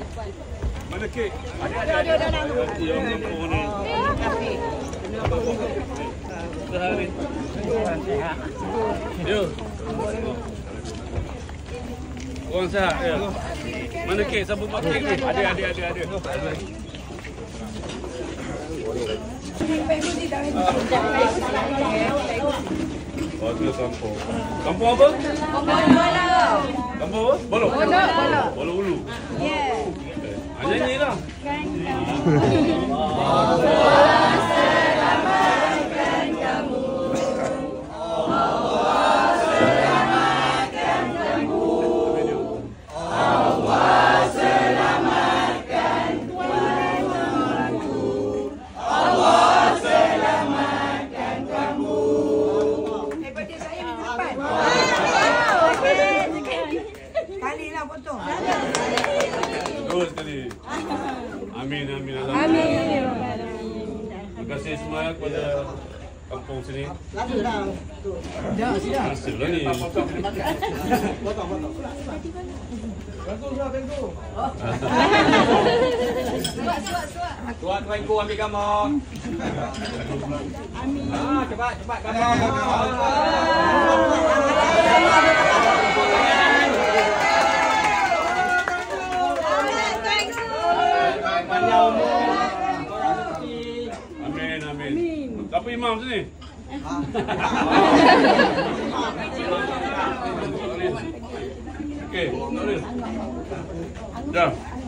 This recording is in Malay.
Mana kek? Ada. Yang nombor ni. Sehari. Yo. Orang sihat ya. Mana kek? Siapa buat kek ni? Ada. Oh, tu kampung. Kampung apa? Kampung apa? Bolok. Bolok Ulu. Yeah. Nyanyi lah. Terus sekali. Amin. Terima kasih semua kepada kampung sini. Hasil lah ni. Tuan Ku ambil gambar. Amin. Cepat gambar. Amin. Siapa imam sini? Okey, dah.